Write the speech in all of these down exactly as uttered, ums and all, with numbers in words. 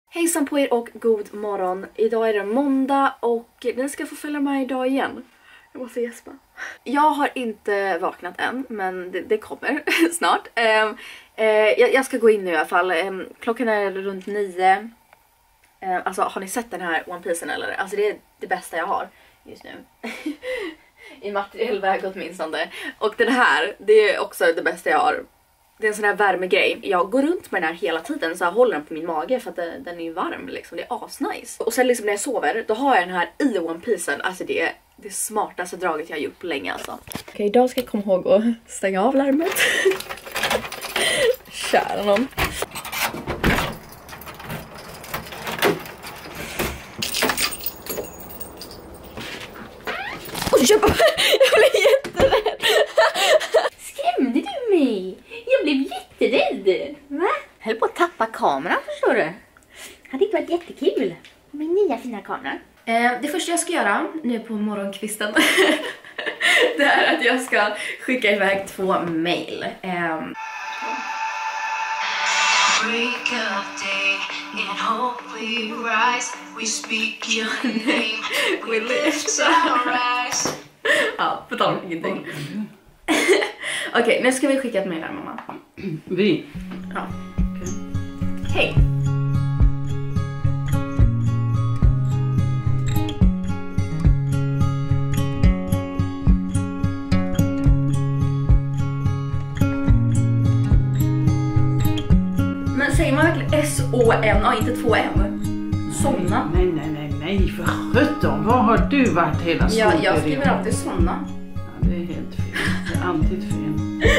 Hejsan på er och god morgon. Idag är det måndag och ni ska få följa med idag igen. Jag måste gäspa. Jag har inte vaknat än, men det, det kommer snart. Um, uh, jag, jag ska gå in nu i alla fall. Um, klockan är runt nio. Um, alltså har ni sett den här One Piecen eller? Alltså det är det bästa jag har just nu. I materiell väg åtminstone. Och den här, det är också det bästa jag har. Det är en sån här värmegrej. Jag går runt med den här hela tiden så jag håller den på min mage för att det, den är varm liksom. Det är asnice. Och sen liksom när jag sover, då har jag den här i One Piecen. Alltså det är det smartaste draget jag har gjort på länge alltså. Okej, okay, idag ska jag komma ihåg att stänga av larmet. Kära någon. Oj, jag blev jätterädd. Skrämde du mig? Jag blev jätterädd. Va? Jag höll på att tappa kameran, förstår du? Hade inte varit jättekul. Min nya fina kamera. Eh, det första jag ska göra nu på morgonkvisten det är att jag ska skicka iväg två mail. Eh, ja, på tal om ingenting. Okej, okay, nu ska vi skicka ett mail här, mamma. Vi? Ja. Okay. Hej! Men säger man verkligen S O N, ja, inte två M? Somna? Nej, nej, nej, nej, för sjutton. Var har du varit hela ja, jag skriver alltid somna. Ja, det är helt fel. Det är alltid fel.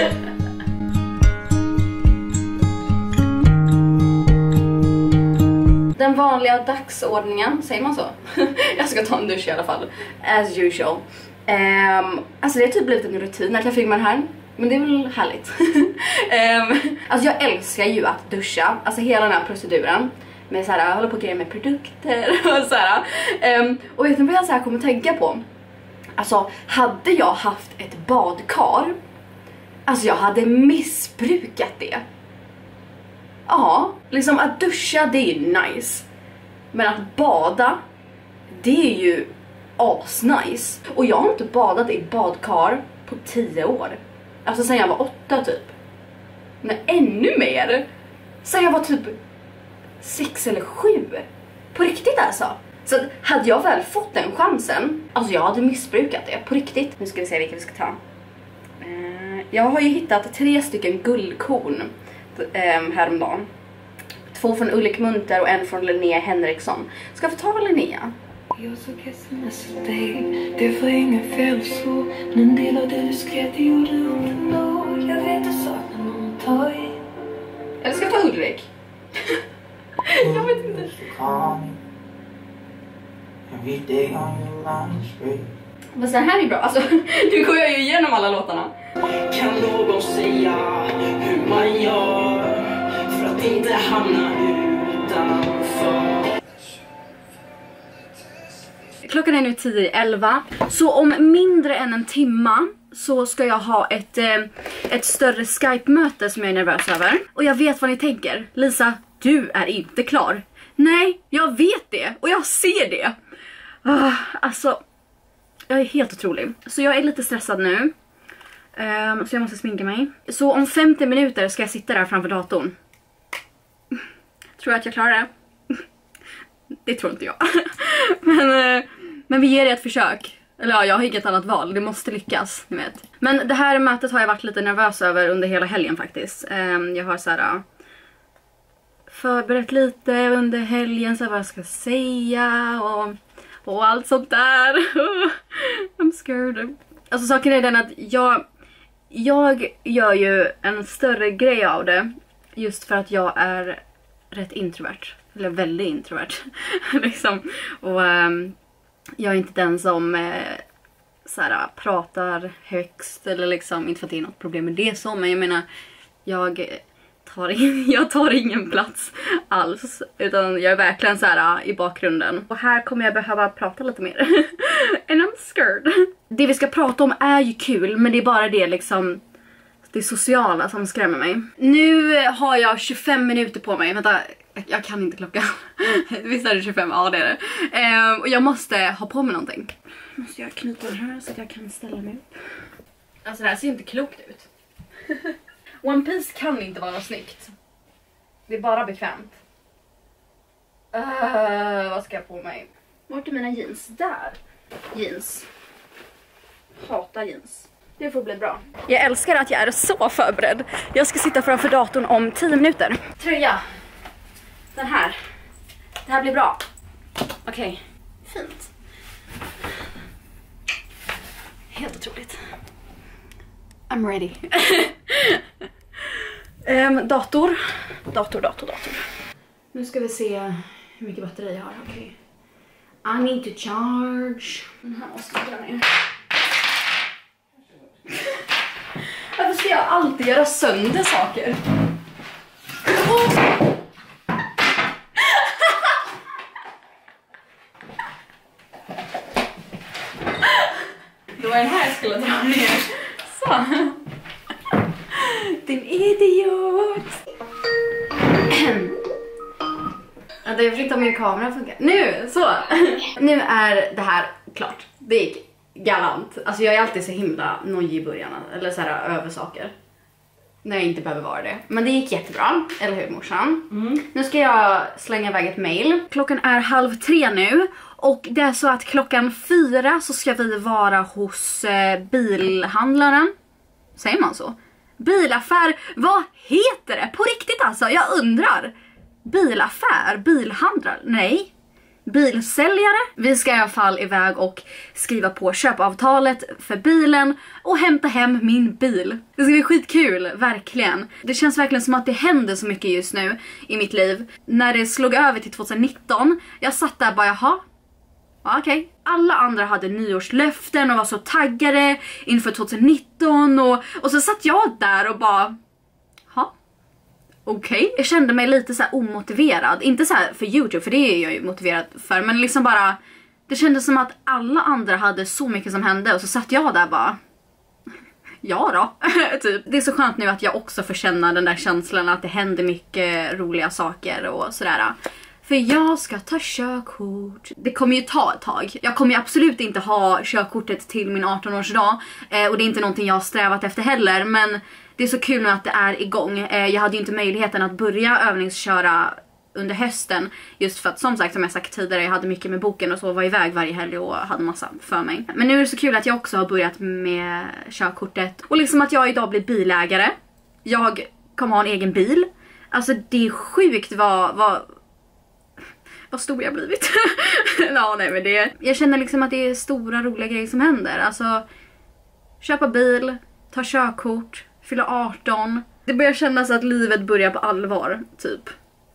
Den vanliga dagsordningen, säger man så? Jag ska ta en dusch i alla fall. As usual. Um, alltså det har typ blivit en rutin att jag filmar här. Men det är väl härligt. um, alltså jag älskar ju att duscha. Alltså hela den här proceduren. Med så här, jag håller på att greja med produkter och så här. Um, och vet ni vad jag så här kommer tänka på? Alltså hade jag haft ett badkar, alltså jag hade missbrukat det. Ja, liksom att duscha det är ju nice. Men att bada, det är ju asnice. Och jag har inte badat i badkar på tio år. Alltså sen jag var åtta typ. Men ännu mer. Sen jag var typ sex eller sju. På riktigt alltså. Så att hade jag väl fått den chansen, alltså jag hade missbrukat det. På riktigt. Nu ska vi se vilka vi ska ta. Uh, jag har ju hittat tre stycken guldkorn um, häromdagen. Två från Ulrik Munter och en från Linnea Henriksson. Ska jag få ta Linnea? Jag såg sms till dig. Det var inget fel så. Men en del av det du skrev det gjorde ont ändå. Jag vet du saknar någon att ta i. Eller ska jag ta Ulrik? Jag vet inte. Men den här är bra. Alltså, nu går jag ju igenom alla låtarna. Kan någon säga hur man gör för att inte hamna utanför? Klockan är nu tio i elva. Så om mindre än en timma så ska jag ha ett, eh, ett större Skype-möte som jag är nervös över. Och jag vet vad ni tänker. Lisa, du är inte klar. Nej, jag vet det. Och jag ser det. Uh, alltså, jag är helt otrolig. Så jag är lite stressad nu. Um, så jag måste sminka mig. Så om femtio minuter ska jag sitta där framför datorn. Tror jag att jag klarar det? Det tror inte jag. men, uh, men vi ger det ett försök. Eller ja, jag har inget annat val. Det måste lyckas, ni vet. Men det här mötet har jag varit lite nervös över under hela helgen faktiskt. Um, jag har så här... Uh, förberett lite under helgen så vad jag ska säga och, och allt sånt där. I'm scared. Alltså saken är den att jag jag gör ju en större grej av det just för att jag är rätt introvert, eller väldigt introvert liksom. Och um, jag är inte den som uh, så här, pratar högst eller liksom, inte för att det är något problem med det så, men jag menar jag tar in, jag tar ingen plats alls, utan jag är verkligen så här i bakgrunden. Och här kommer jag behöva prata lite mer. And I'm scared. Det vi ska prata om är ju kul, men det är bara det liksom, det sociala som skrämmer mig. Nu har jag tjugofem minuter på mig. Vänta, Jag, jag kan inte klockan. Visst är det tjugofem? Ja, det är det. Eh, och jag måste ha på mig någonting. Måste jag knyta den här så att jag kan ställa mig upp. Alltså det här ser inte klokt ut. One Piece kan inte vara något snyggt. Det är bara bekvämt. Uh, vad ska jag på mig? Vart är mina jeans? Där. Jeans. Hatar jeans. Det får bli bra. Jag älskar att jag är så förberedd. Jag ska sitta framför datorn om tio minuter. Tröja. Den här. Det här blir bra. Okej. Okay. Fint. Helt otroligt. I'm ready. um, dator. Dator, dator, dator. Nu ska vi se hur mycket batteri jag har. Okej. Okay. I need to charge. Den här måste jag dra ner. Varför ska jag alltid göra sönder saker? Oh! Det var den här jag skulle dra ner. Så. Din idiot. Att jag flyttar min kamera funkar. Nu, så. Nu är det här klart. Det gick galant. Alltså jag är alltid så himla nojig i början. Eller så här över saker. När jag inte behöver vara det. Men det gick jättebra. Eller hur, morsan? Mm. Nu ska jag slänga iväg ett mail. Klockan är halv tre nu. Och det är så att klockan fyra så ska vi vara hos eh, bilhandlaren. Säger man så? Bilaffär. Vad heter det? På riktigt alltså, jag undrar. Bilaffär, bilhandlare, nej. Bilsäljare. Vi ska i alla fall iväg och skriva på köpavtalet för bilen och hämta hem min bil. Det ska bli skitkul, verkligen. Det känns verkligen som att det händer så mycket just nu i mitt liv. När det slog över till tjugonitton, jag satt där bara, jaha. Okej. Okay. Alla andra hade nyårslöften och var så taggade inför tjugonitton och, och så satt jag där och bara, ha. Okej, okay. Jag kände mig lite så här omotiverad. Inte så här för YouTube, för det är jag ju motiverad för. Men liksom bara, det kändes som att alla andra hade så mycket som hände. Och så satt jag där bara, ja då, typ. Det är så skönt nu att jag också får känna den där känslan att det händer mycket roliga saker och sådär. För jag ska ta körkort. Det kommer ju ta ett tag. Jag kommer ju absolut inte ha körkortet till min arton-årsdag. Eh, och det är inte någonting jag har strävat efter heller. Men det är så kul nu att det är igång. Eh, jag hade ju inte möjligheten att börja övningsköra under hösten. Just för att som sagt, som jag sagt tidigare, jag hade mycket med boken och så, var iväg varje helg och hade massa för mig. Men nu är det så kul att jag också har börjat med körkortet. Och liksom att jag idag blir bilägare. Jag kommer ha en egen bil. Alltså det är sjukt vad... vad Vad stor jag blivit. Ja, nej, men det, jag känner liksom att det är stora roliga grejer som händer. Alltså, köpa bil, ta körkort, fylla arton. Det börjar kännas att livet börjar på allvar, typ.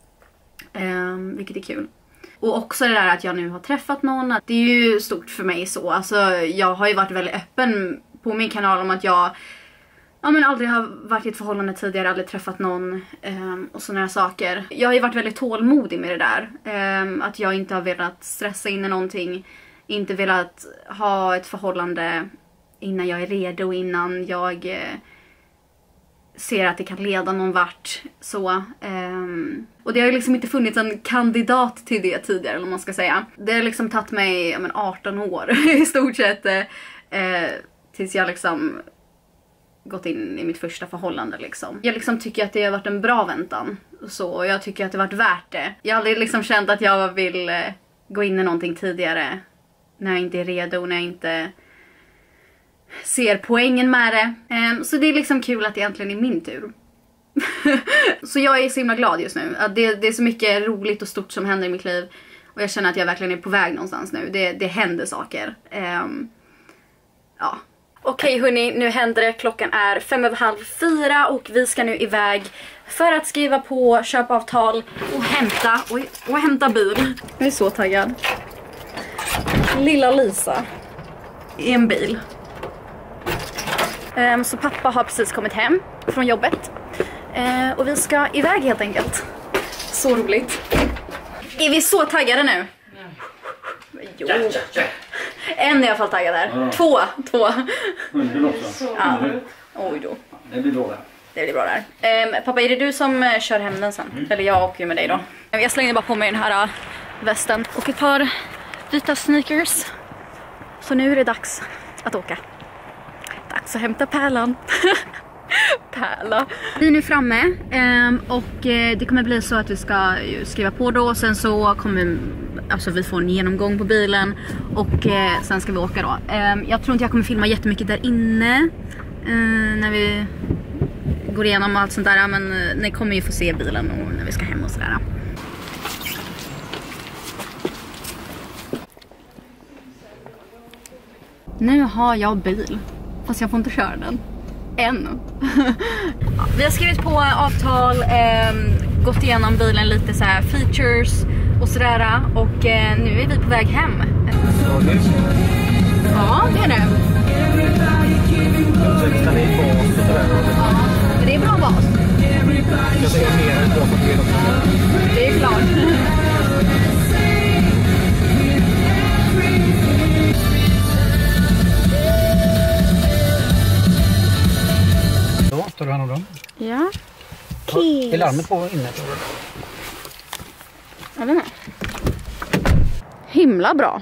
Um, vilket är kul. Och också det där att jag nu har träffat någon. Det är ju stort för mig så. Alltså, jag har ju varit väldigt öppen på min kanal om att jag... Ja, men aldrig har varit i ett förhållande tidigare, aldrig träffat någon um, och såna här saker. Jag har ju varit väldigt tålmodig med det där. Um, att jag inte har velat stressa in i någonting. Inte velat ha ett förhållande innan jag är redo, innan jag uh, ser att det kan leda någon vart. Så. Um, och det har ju liksom inte funnits en kandidat till det tidigare, eller man ska säga. Det har liksom tagit mig ja, men arton år i stort sett. Uh, tills jag liksom... gått in i mitt första förhållande liksom. Jag liksom tycker att det har varit en bra väntan. Så, och jag tycker att det har varit värt det. Jag har aldrig liksom känt att jag vill eh, gå in i någonting tidigare. När jag inte är redo, när jag inte ser poängen med det. Eh, så det är liksom kul att det egentligen är min tur. Så jag är så himla glad just nu. Att det, det är så mycket roligt och stort som händer i mitt liv. Och jag känner att jag verkligen är på väg någonstans nu. Det, det händer saker. Eh, ja. Okej hörni, nu händer det. Klockan är fem över halv fyra och vi ska nu iväg för att skriva på köpavtal och hämta, oj, och hämta bil. Jag är så taggad. Lilla Lisa i en bil. Um, så pappa har precis kommit hem från jobbet. Uh, och vi ska iväg helt enkelt. Så roligt. Är vi så taggade nu? Jo. En är i alla fall taggad där. Ja. Två. Två. Hunden också. Ja. Oj då. Det blir bra. Det blir bra där. Um, pappa, är det du som uh, kör hem den sen? Mm. Eller jag åker ju med dig då. Jag slänger bara på mig den här uh, västen och ett par vita sneakers. Så nu är det dags att åka. Dags att hämta pärlan. Pärla. Vi är nu framme um, och uh, det kommer bli så att vi ska skriva på då. Och sen så kommer alltså, vi få en genomgång på bilen. Och uh, sen ska vi åka då. Um, jag tror inte jag kommer filma jättemycket där inne. Uh, när vi går igenom allt sånt där. Men uh, ni kommer ju få se bilen och när vi ska hem och sådär. Nu har jag bil. Fast jag får inte köra den. Än. Vi har skrivit på avtal, eh, gått igenom bilen lite så här features och sådär. Och eh, nu är vi på väg hem. Ja, det är det. Ja, det är bra bas. Det är klart. Tar du hand om dem? Ja. Är larmet på inne? Jag vet inte. Himla bra.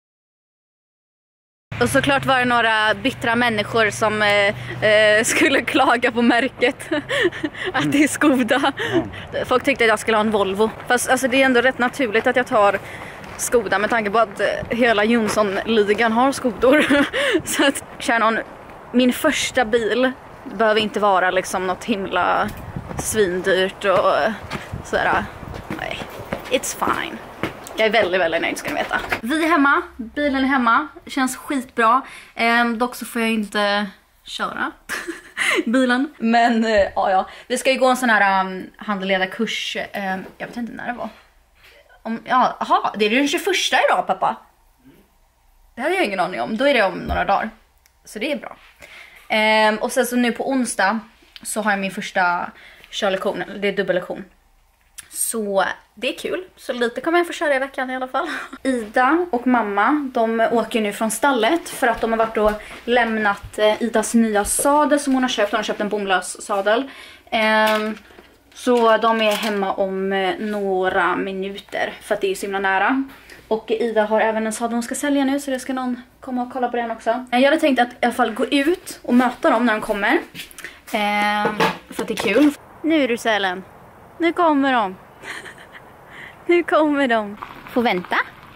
Och såklart var det några bittra människor som eh, eh, skulle klaga på märket. Att det är Skoda. Ja. Folk tyckte att jag skulle ha en Volvo. Fast alltså, det är ändå rätt naturligt att jag tar Skoda med tanke på att eh, hela Jonsson-ligan har Skodor. Så att känner någon, min första bil behöver inte vara liksom något himla svindyrt och sådär. Nej, it's fine. Jag är väldigt, väldigt nöjd ska ni veta. Vi är hemma, bilen är hemma, känns skitbra. Ehm, dock så får jag inte köra bilen. Men eh, ja, ja, vi ska ju gå en sån här um, handledarkurs. Um, jag vet inte när det var. Om, ja, aha, det är den tjugoförsta idag, pappa. Det hade jag ingen aning om. Då är det om några dagar. Så det är bra. Um, och sen så nu på onsdag så har jag min första körlektion, det är dubbellektion. Så det är kul, så lite kommer jag få köra i veckan i alla fall. Ida och mamma, de åker nu från stallet för att de har varit och lämnat eh, Idas nya sadel som hon har köpt. Hon har köpt en bomlös sadel. Um, så de är hemma om eh, några minuter för att det är så himla nära. Och Ida har även en sadel hon ska sälja nu, så det ska någon komma och kolla på den också. Jag hade tänkt att i alla fall gå ut och möta dem när de kommer. Eh, för att det är kul. Nu är du sälen. Nu kommer de. Nu kommer de. Får vänta.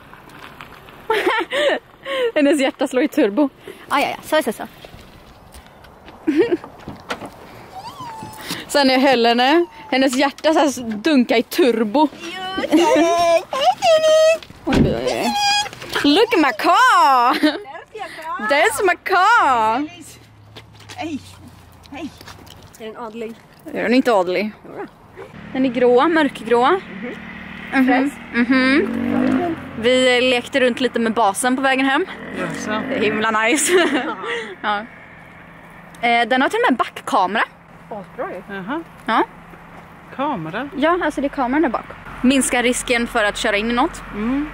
Hennes hjärta slår i turbo. Ah, ja, ja, så, så, så. Sen jag höll henne. Hennes hjärta så här dunkar i turbo. Look at my car! There's my car! Hej! Hej! Är den adlig? Är den inte adlig? Den är grå, mörkgrå. Mm-hmm. Mm-hmm. Vi lekte runt lite med basen på vägen hem. Det är himla nice. Ja. Den har till och med backkamera. Asbra ju. Jaha. Ja. Kamera? Ja, alltså det är kameran där bak. Minska risken för att köra in i något. Mm.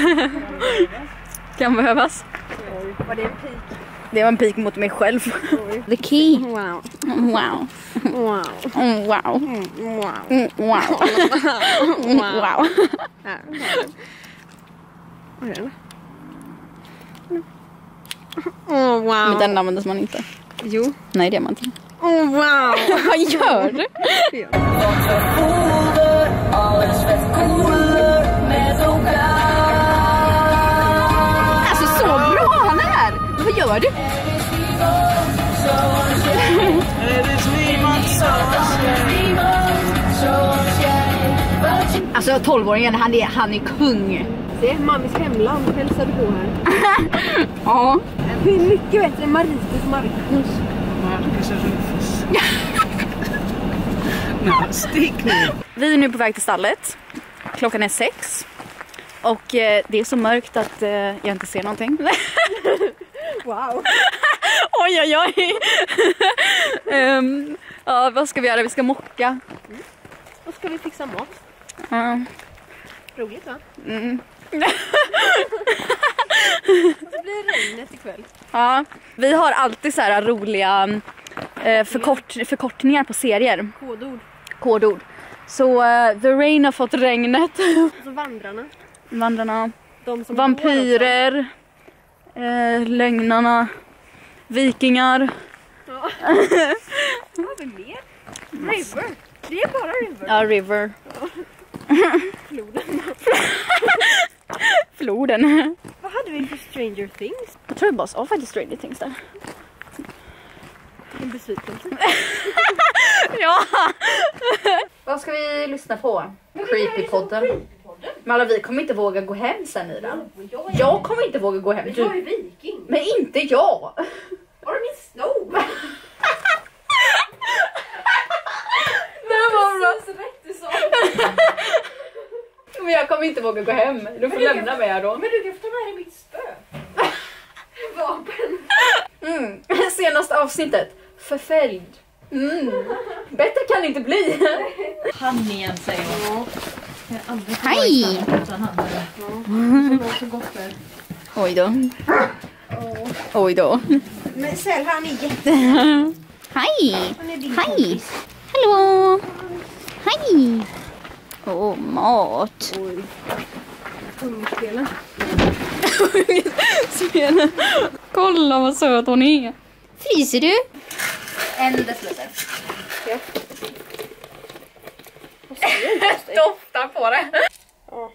Kan behövas. Var det en pik? Det var en pik mot mig själv. The key. Wow. Wow. Wow. Mm, wow. Mm, wow. Mm, wow. Mm, wow. Här. Vad är det? Oh, wow. Men den använder man inte. Jo. Nej, det är man inte. Oh, wow. Vad gör du? Alltså så bra han är. Vad gör du? Alltså tolvåringen, han är, han är kung. Se, mammis hemland hälsade på här. Ja. Det är mycket bättre än Marites Marcus. Marcus är Rufus. Nej, stick nu. Vi är nu på väg till stallet. Klockan är sex. Och eh, det är så mörkt att eh, jag inte ser någonting. Wow. Oj, oj, oj. um, ja, vad ska vi göra? Vi ska mocka. Mm. Då ska vi fixa mat. Ja. Roligt, va? Mm. Och så blir det regnet ikväll. Ja, vi har alltid så här roliga eh, förkort, förkortningar på serier. Kodord. Kodord. Så uh, The Rain har fått regnet. Och så vandrarna. Vandrarna. De som Vampyrer. Eh, lögnarna. Vikingar. Ja. Vad har vi mer? River. Det är bara River. Ja, River. Floden. Floden. Vad hade vi för Stranger Things? Jag tror det bara var faktiskt Stranger Things där. En besvikelse. Ja. Vad ska vi lyssna på? Creepypodden. Men alla, vi kommer inte våga gå hem sen i den. Jag kommer inte våga gå hem. Jag är viking. Men inte jag. Har du min snow? Det var bra. Så rätt du sa. Men jag kommer inte våga gå hem. Du får lämna mig här då. Men du kan få ta med dig mitt spö. Vapen. Mm. Senaste avsnittet. Förföljd. Mm. Bättre kan det inte bli. Han igen säger hon. Hej! Oj då. Oj då. Men Sel, han är jätte... Hej! Han är din Hej! kompis. Hallå! Hej! Åh, oh, mat. Oj. Hungerspelen. Spela. Kolla vad söt hon är. Fryser du? En deciliter. Ja. Doftar på det. Ja.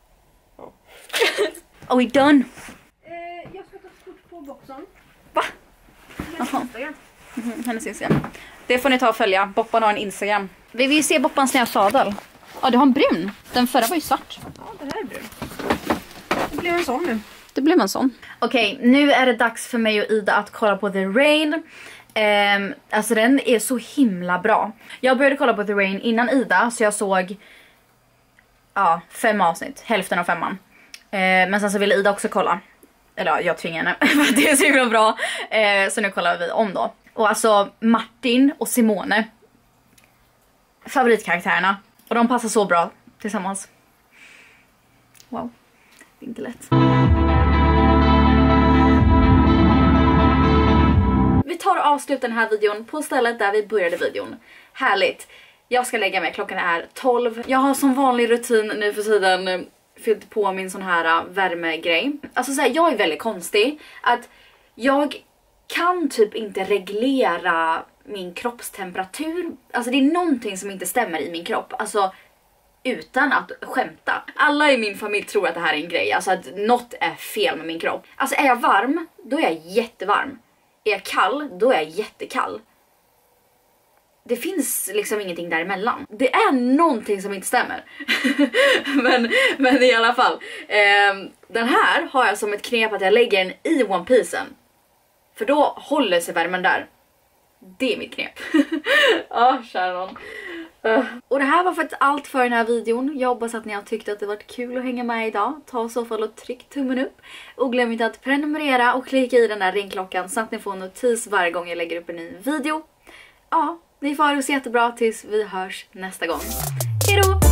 Are we done? Eh, jag ska ta ett kort på boxen. Va? Jaha. Mm, hennes Instagram. Det får ni ta och följa. Boppan har en Instagram. Vi vill se Boppans nya sadel. Ja, du har en brun. Den förra var ju svart. Ja, det här är brun. Det blev en sån nu. Det blev en sån. Okej, okay, nu är det dags för mig och Ida att kolla på The Rain. Um, alltså den är så himla bra. Jag började kolla på The Rain innan Ida, så jag såg ja, fem avsnitt, hälften av femman. Uh, men sen så ville Ida också kolla. Eller ja, jag tvingade henne för att det är så himla bra. Uh, så nu kollar vi om då. Och alltså Martin och Simone, favoritkaraktärerna. Och de passar så bra tillsammans. Wow, det är inte lätt. Vi tar och avslutar den här videon på stället där vi började videon. Härligt. Jag ska lägga mig, klockan är tolv. Jag har som vanlig rutin nu för tiden fyllt på min sån här värmegrej. Alltså så här, jag är väldigt konstig. Att jag kan typ inte reglera min kroppstemperatur. Alltså det är någonting som inte stämmer i min kropp. Alltså utan att skämta. Alla i min familj tror att det här är en grej. Alltså att något är fel med min kropp. Alltså är jag varm, då är jag jättevarm. Är jag kall, då är jag jättekall. Det finns liksom ingenting däremellan. Det är någonting som inte stämmer. men, men i alla fall. Eh, den här har jag som ett knep att jag lägger den i One Piecen. För då håller sig värmen där. Det är mitt knep. Ja, oh, Sharon. Uh. Och det här var faktiskt allt för den här videon. Jag hoppas att ni har tyckt att det varit kul att hänga med idag. Ta i så fall och tryck tummen upp. Och glöm inte att prenumerera och klicka i den där ringklockan så att ni får notis varje gång jag lägger upp en ny video. Ja, ni får ha det så jättebra tills vi hörs nästa gång. Hej då!